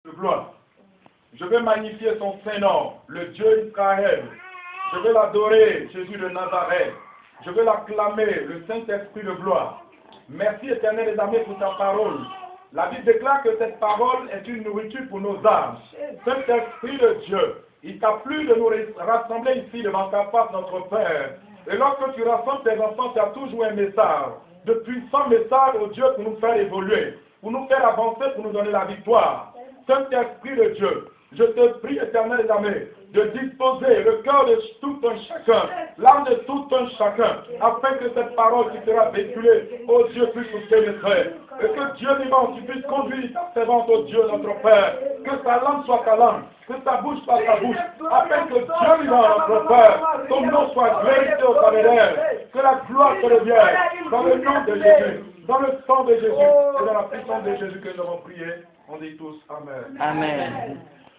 de gloire. Je vais magnifier son Saint-Nom, le Dieu d'Israël. Je vais l'adorer, Jésus de Nazareth. Je vais l'acclamer, le Saint-Esprit de gloire. Merci éternel des armées pour ta parole. La Bible déclare que cette parole est une nourriture pour nos âmes. Saint-Esprit de Dieu, il t'a plu de nous rassembler ici devant ta face, notre Père. Et lorsque tu rassembles tes enfants, tu as toujours un message, de puissants messages au Dieu pour nous faire évoluer, pour nous faire avancer, pour nous donner la victoire. Saint-Esprit de Dieu, je te prie, éternel des armées, de disposer le cœur de tout un chacun, l'âme de tout un chacun, afin que cette parole qui sera véhiculée, ô Dieu, puisse nous pénétrer. Et que Dieu vivant, tu puisses conduire ta servante, ô Dieu, notre Père. Que ta langue soit ta langue, que ta bouche soit ta bouche, afin que Dieu vivant, notre Père, ton nom soit glorifié au travers d'elle. Que la gloire te revienne, dans le nom de Jésus, dans le sang de Jésus, et dans la puissance de Jésus que nous avons prié. On dit tous Amen. Amen.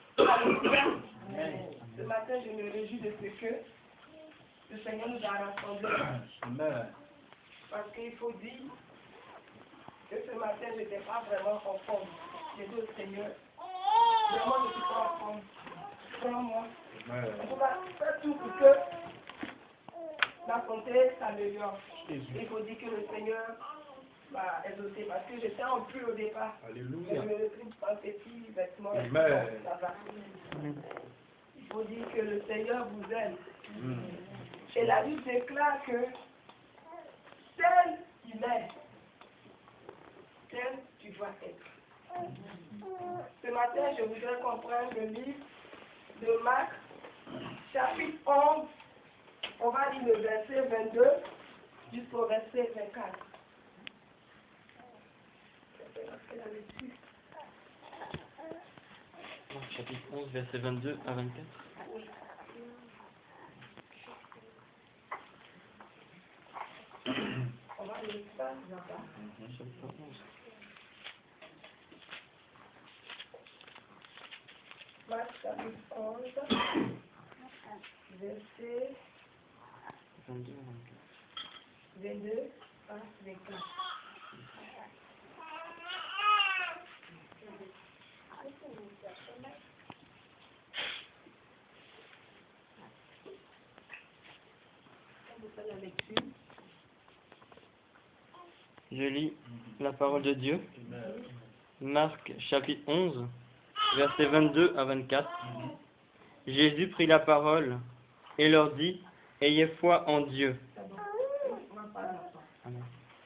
Ce matin, je me réjouis de ce que le Seigneur nous a rassemblés. Amen. Parce qu'il faut dire que ce matin, je n'étais pas vraiment en forme. J'ai dit au Seigneur, vraiment, je ne suis pas en forme. Prends-moi. On va faire tout pour que la santé s'améliore. Il faut dire que le Seigneur m'a exaucé parce que j'étais en pluie au départ. Alléluia. Je me retrouve en petits vêtements. Amen. Ça va. Il faut dire que le Seigneur vous aime. Et la Bible déclare que tel il est, tel tu dois être. Ce matin, je voudrais comprendre le livre de Marc, chapitre 11. On va lire le verset 22 jusqu'au verset 24. Chapitre 11, verset 22 à 24. On va lire ça là-bas. Chapitre 11. Marc chapitre 11, verset 22 à 24. 22 à 24. Je lis la parole de Dieu. Marc chapitre 11, versets 22 à 24. Jésus prit la parole et leur dit, ayez foi en Dieu. Amen.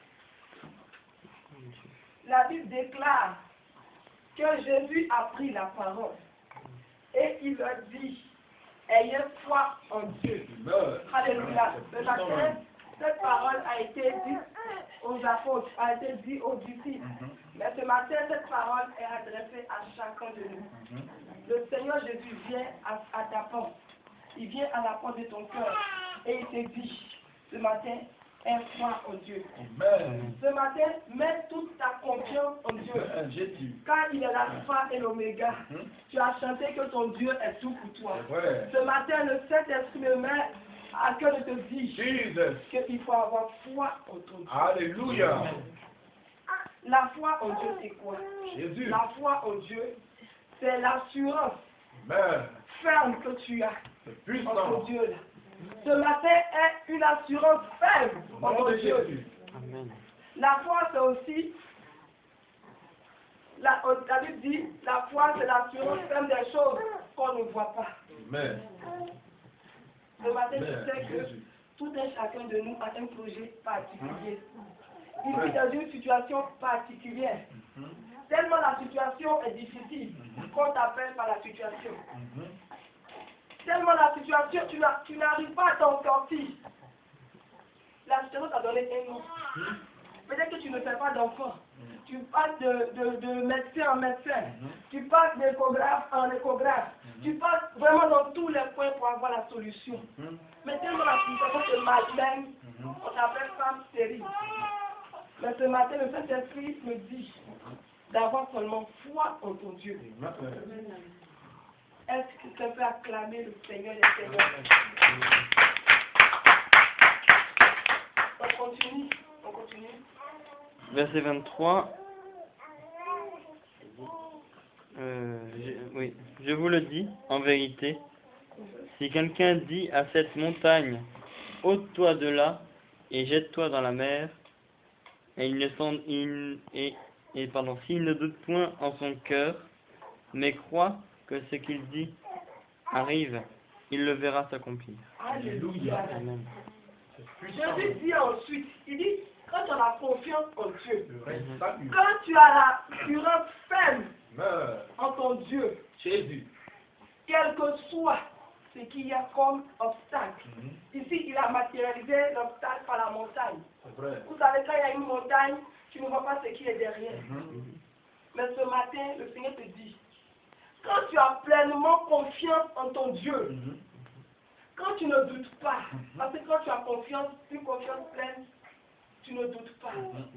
La Bible déclare que Jésus a pris la parole et il leur dit, ayez foi en Dieu. Alléluia. Le matin, cette parole a été dite aux apôtres, a été dite aux disciples. Mais ce matin, cette parole est adressée à chacun de nous. Le Seigneur Jésus vient à ta porte. Il vient à la porte de ton cœur. Et il te dit, ce matin, aie foi en Dieu. Ce matin, mets toute ta confiance en Dieu. Car il est l'alpha et l'oméga. Tu as chanté que ton Dieu est tout pour toi. Ce matin, le Saint-Esprit me met à cœur de te dire qu'il faut avoir foi en ton Dieu. Alléluia. La foi en Dieu, c'est quoi? Jésus. La foi en Dieu, c'est l'assurance Amen. ferme que tu as C'est en puissant. ton Dieu. Là. Ce matin est une assurance ferme Au en nom ton de Dieu. Jésus. Amen. La foi, c'est aussi, la Bible dit, la foi, c'est l'assurance ferme des choses qu'on ne voit pas. Amen. Ce matin, Amen. je sais que Jésus. tout un chacun de nous a un projet particulier. Il vit dans une situation particulière. Tellement la situation est difficile qu'on t'appelle par la situation. Tellement la situation, tu n'arrives pas à t'en sortir. La situation t'a donné un nom. Peut-être que tu ne fais pas d'enfant. Tu passes de médecin en médecin. Tu passes d'échographe en échographe. Tu passes vraiment dans tous les points pour avoir la solution. Mais tellement la situation te malmène, on t'appelle femme stérile. Mais ce matin, le Saint-Esprit me dit d'avoir seulement foi en ton Dieu. Est-ce que quelqu'un peut acclamer le Seigneur des Seigneurs? On continue. Verset 23 je vous le dis, en vérité, si quelqu'un dit à cette montagne, ôte-toi de là et jette-toi dans la mer, et s'il ne doute point en son cœur, mais croit que ce qu'il dit arrive, il le verra s'accomplir. Alléluia. Amen. Jésus dit ensuite, il dit, quand tu as la confiance en Dieu, Salut. quand tu as l'assurance ferme en ton Dieu, Jésus. quel que soit ce qu'il y a comme obstacle. Ici, il a matérialisé l'obstacle par la montagne. C'est vrai. Vous savez, quand il y a une montagne, tu ne vois pas ce qui est derrière. Mais ce matin, le Seigneur te dit, quand tu as pleinement confiance en ton Dieu, quand tu ne doutes pas, parce que quand tu as confiance, une confiance pleine, tu ne doutes pas.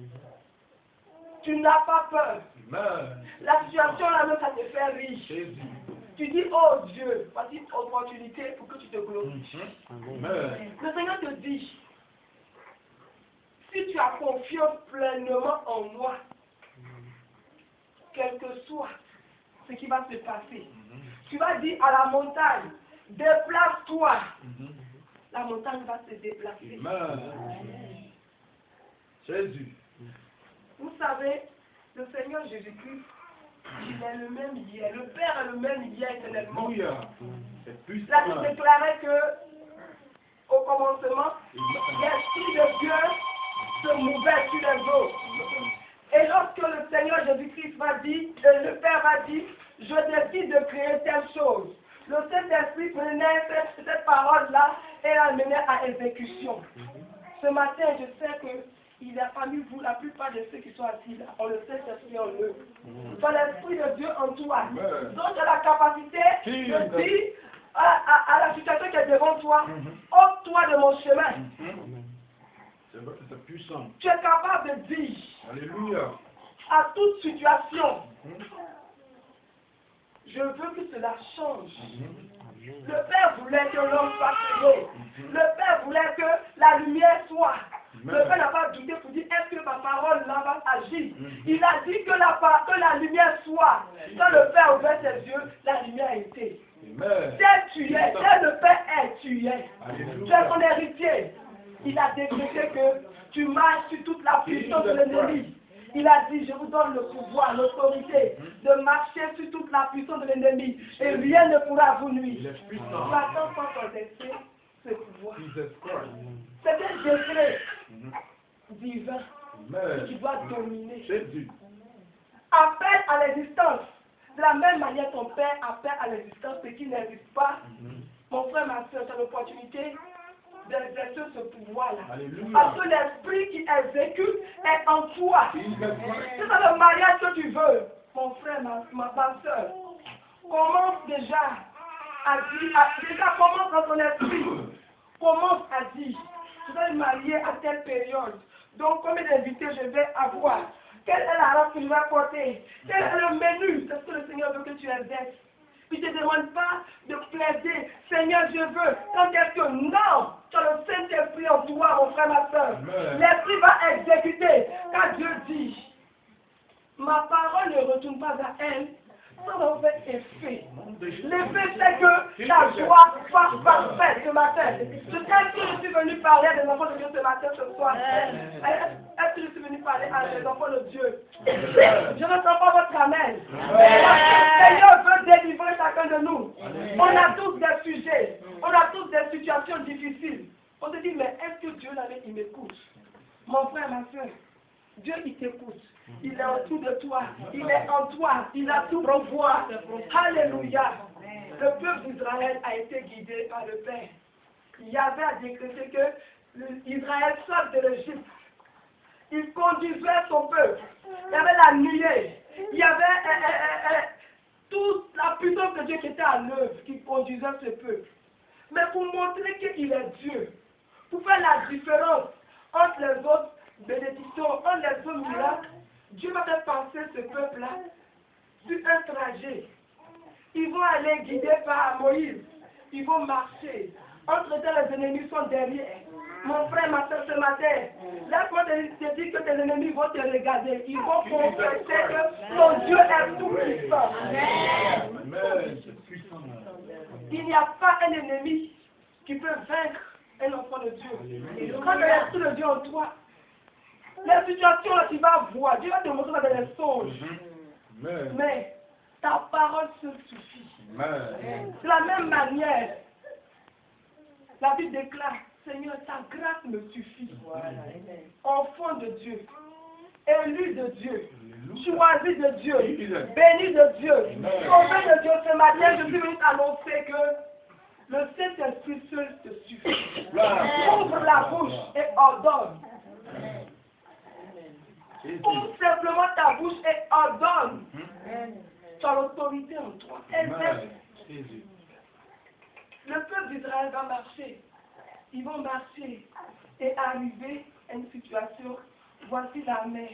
Tu n'as pas peur. La situation là-même, ça te fait riche. Jésus. Tu dis, oh Dieu, voici une opportunité pour que tu te glorifies. Amen. Le Seigneur te dit, si tu as confiance pleinement en moi, quel que soit ce qui va se passer, tu vas dire à la montagne, déplace-toi. La montagne va se déplacer. Amen. Jésus. Vous savez, le Seigneur Jésus-Christ, il est le même hier. Le Père est le même hier éternellement. Alléluia. C'est plus Là, il déclarait que, au commencement, l'Esprit de Dieu se mouvait sur les eaux. Et lorsque le Seigneur Jésus-Christ va dire, le Père va dire, je décide de créer telle chose. Le Saint-Esprit prenait cette parole-là et la menait à exécution. Ce matin, je sais que il a parmi vous, la plupart de ceux qui sont assis là, ont le Saint-Esprit en eux. Dans l'Esprit de Dieu en toi. Donc, tu as la capacité de dire à la situation qui est devant toi, ôte-toi de mon chemin. C'est vrai que c'est puissant. Tu es capable de dire Alléluia. à toute situation, je veux que cela change. Le Père voulait que l'homme soit créé. Le Père voulait que la lumière soit. Le Père n'a pas douté pour dire, est-ce que ma parole là va agir? Il a dit que la lumière soit. Quand le Père ouvert ses yeux, la lumière a été. Tel tu es, tel le Père est, tu es. Tu es son héritier. Il a décrété que tu marches sur toute la puissance de l'ennemi. Il a dit, je vous donne le pouvoir, l'autorité de marcher sur toute la puissance de l'ennemi. Et rien ne pourra vous nuire. Satan sans contester ce pouvoir. C'est un décret divin qui doit dominer. Appelle à l'existence. De la même manière, ton Père appelle à l'existence ce qui n'existe pas. Mon frère, ma soeur, tu as l'opportunité d'exercer ce pouvoir-là. Parce que l'esprit qui exécute est en toi. C'est dans le mariage que tu veux. Mon frère, ma soeur, commence déjà à dire, déjà commence dans ton esprit. Commence à dire, je vais me marier à telle période. Donc, combien d'invités je vais avoir? Quelle est la robe que je vais porter? Quel est le menu? C'est ce que le Seigneur veut que tu exerces. Il ne te demande pas de plaider. Seigneur, je veux. Quand est-ce que non? Tu as le Saint-Esprit en toi, mon frère, ma soeur. L'Esprit va exécuter. Quand Dieu dit, ma parole ne retourne pas à elle sans en faire effet. L'effet, c'est que la joie soit parfaite ce matin. Est-ce que je suis venu parler à des enfants de Dieu ce matin, ce soir? Est-ce que je suis venu parler à des enfants de Dieu? Je ne sens pas votre amen. Le Seigneur veut délivrer chacun de nous. On a tous des sujets. On a tous des situations difficiles. On se dit, mais est-ce que Dieu là-bas, il m'écoute? Mon frère, ma soeur, Dieu, il t'écoute. Il est autour de toi. Il est en toi. Il a tout pour voir. Alléluia. Le peuple d'Israël a été guidé par le Père. Yahvé a décrété que Israël sorte de l'Égypte. Il conduisait son peuple. Il y avait la nuée. Il y avait toute la puissance de Dieu qui était à l'œuvre, qui conduisait ce peuple. Mais pour montrer qu'il est Dieu, pour faire la différence entre les autres bénédictions, entre les autres miracles, Dieu va faire passer ce peuple-là sur un trajet. Ils vont aller guidés par Moïse. Ils vont marcher. Entre-temps, les ennemis sont derrière. Mon frère, ma soeur, ce matin, laisse-moi te dire que tes ennemis vont te regarder. Ils vont confesser que ton Dieu est tout puissant. Amen. Il n'y a pas un ennemi qui peut vaincre un enfant de Dieu. Quand il y a l'Esprit de Dieu en toi, la situation là, tu vas voir, Dieu va te montrer dans les songes. Mais ta parole seule suffit. De la même manière, la Bible déclare, Seigneur, ta grâce me suffit. Enfant de Dieu, élu de Dieu, choisi de Dieu, béni de Dieu, sauvé de Dieu. Ce matin, je suis venu annoncer que le Saint-Esprit seul te suffit. Ouvre la bouche et ordonne. Ouvre simplement ta bouche et ordonne. Tu as l'autorité en toi. Le peuple d'Israël va marcher. Ils vont marcher et arriver à une situation. Voici la mer.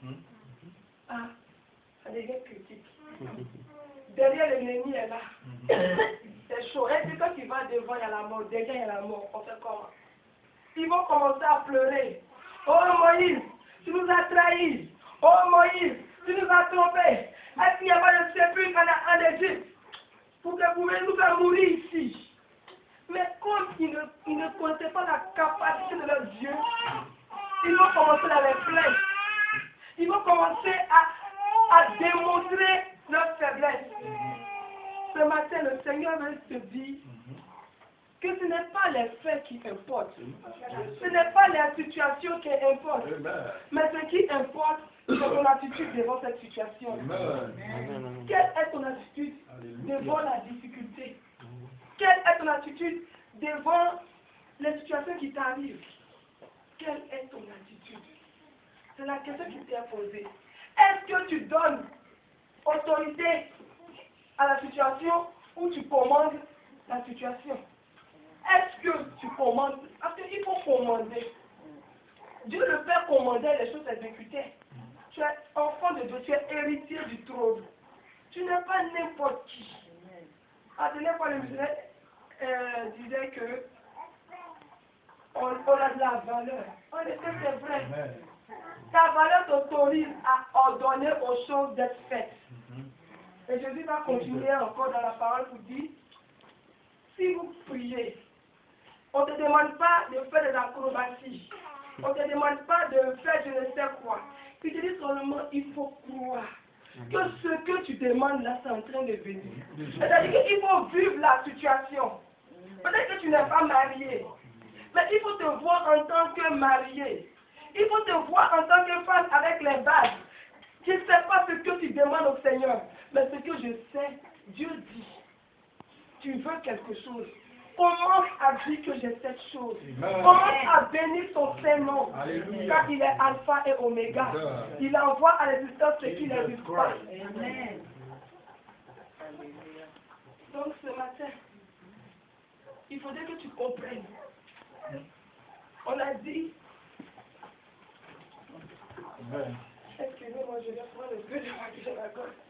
Ah, ça devient critique. Derrière l'ennemi est là. C'est chaud. Et puis quand tu vas devant, il y a la mort. Derrière, il y a la mort. On fait comment? Ils vont commencer à pleurer. Oh Moïse, tu nous as trahis. Oh Moïse, tu nous as trompés. Est-ce qu'il n'y a pas de sépulcre en Égypte pour que vous pouvez nous faire mourir ici? Mais comme ils ne connaissaient pas la capacité de leur Dieu, ils vont commencer à les plaindre. Ils vont commencer à démontrer leur faiblesse. Ce matin, le Seigneur veut te dire que ce n'est pas les faits qui importent. Ce n'est pas la situation qui importe. Mais ce qui importe, c'est ton attitude devant cette situation. Quelle est ton attitude devant la difficulté? Quelle est ton attitude devant les situations qui t'arrivent? Quelle est ton attitude? C'est la question qui t'est posée. Est-ce que tu donnes autorité à la situation ou tu commandes la situation? Est-ce que tu commandes? Parce qu'il faut commander. Dieu le Père commandait, les choses s'exécutaient. Tu es enfant de Dieu, tu es héritier du trône. Tu n'es pas n'importe qui. La dernière fois, le musulman disait que on a de la valeur. En effet, c'est vrai. Ta valeur t'autorise à ordonner aux choses d'être faites. Et Jésus va continuer encore dans la parole pour dire, si vous priez, on ne te demande pas de faire des acrobaties. On ne te demande pas de faire je ne sais quoi. Il te dit seulement, il faut croire que ce que tu demandes là, c'est en train de venir. C'est-à-dire qu'il faut vivre la situation. Peut-être que tu n'es pas marié, mais il faut te voir en tant que marié. Il faut te voir en tant que femme avec les bases. Je ne sais pas ce que tu demandes au Seigneur, mais ce que je sais, Dieu dit, tu veux quelque chose. Commence à dire que j'ai cette chose. Commence à bénir son Saint-Nom. Car il est alpha et oméga. Il envoie à l'existence ce qui n'existe pas. Donc ce matin, il faudrait que tu comprennes. On a dit, excusez-moi, je vais prendre le peu de moi que j'ai la gorge.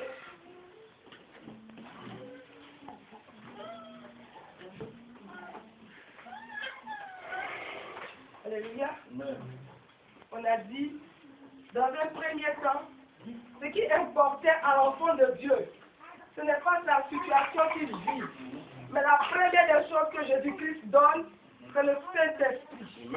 Alléluia. On a dit, dans un premier temps, ce qui importait à l'enfant de Dieu, ce n'est pas la situation qu'il vit, mais la première des choses que Jésus-Christ donne, c'est le Saint-Esprit.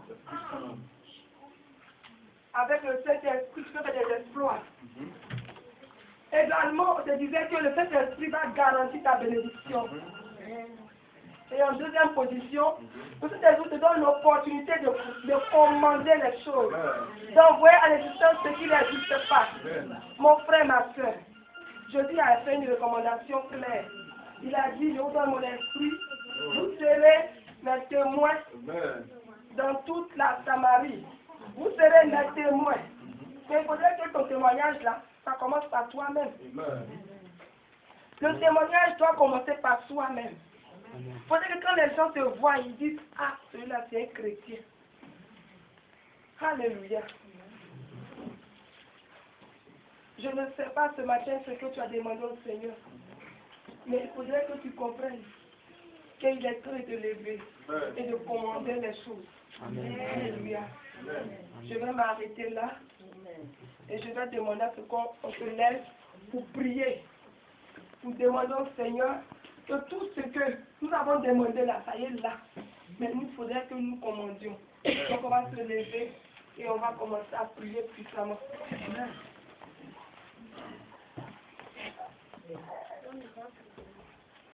Avec le Saint-Esprit, tu peux faire des exploits. Également, on te disait que le Saint-Esprit va garantir ta bénédiction. Et en deuxième position, le Saint-Esprit te donne l'opportunité de commander les choses, d'envoyer à l'existence ce qui n'existe pas. Mon frère, ma soeur, Jésus a fait une recommandation claire. Il a dit, je vous donne mon esprit, vous serez mes témoins dans toute la Samarie. Vous serez mes témoins. Mais il faudrait que ton témoignage là, ça commence par toi-même. Le témoignage doit commencer par soi-même. Il faudrait que quand les gens te voient, ils disent, ah, celui-là c'est un chrétien. Alléluia. Je ne sais pas ce matin ce que tu as demandé au Seigneur. Mais il faudrait que tu comprennes qu'il est temps de te lever et de commander les choses. Alléluia. Je vais m'arrêter là et je vais demander à ce qu'on se lève pour prier. Pour demandons, Seigneur, que tout ce que nous avons demandé là, ça y est là. Mais il faudrait que nous commandions. Donc on va se lever et on va commencer à prier puissamment. Amen.